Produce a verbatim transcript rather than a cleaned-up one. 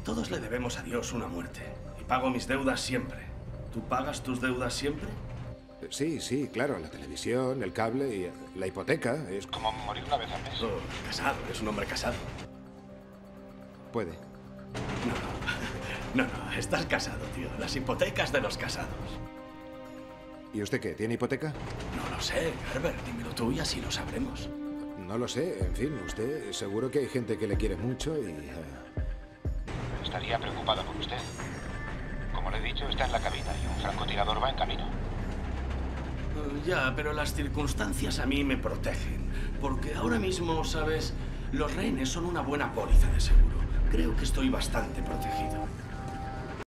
Todos le debemos a Dios una muerte. Y pago mis deudas siempre. ¿Tú pagas tus deudas siempre? Sí, sí, claro. La televisión, el cable y la hipoteca. Es como morir una vez al mes. Oh, casado, es un hombre casado. Puede. No, no, no, estás casado, tío. Las hipotecas de los casados. ¿Y usted qué? ¿Tiene hipoteca? No lo sé, Herbert. Dímelo tú y así lo sabremos. No lo sé. En fin, usted seguro que hay gente que le quiere mucho y... Uh... Estaría preocupado por usted. Como le he dicho, está en la cabina y un francotirador va en camino. Uh, ya, pero las circunstancias a mí me protegen. Porque ahora mismo, ¿sabes? Los rehenes son una buena póliza de seguro. Creo que estoy bastante protegido.